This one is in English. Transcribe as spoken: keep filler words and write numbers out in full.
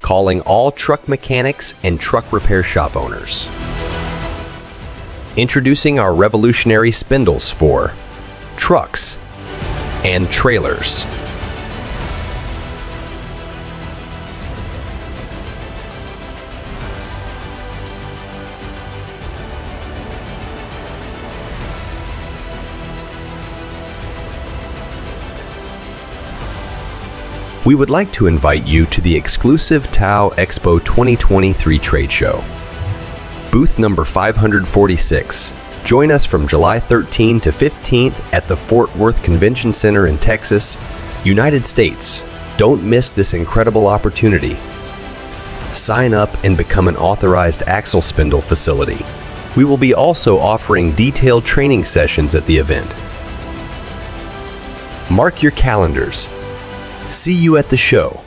calling all truck mechanics and truck repair shop owners. Introducing our revolutionary spindles for trucks and trailers. We would like to invite you to the exclusive TowXpo twenty twenty-three trade show. Booth number five hundred forty-six. Join us from July thirteenth to fifteenth at the Fort Worth Convention Center in Texas, United States. Don't miss this incredible opportunity. Sign up and become an Authorized Axle Spindle facility. We will be also offering detailed training sessions at the event. Mark your calendars. See you at the show.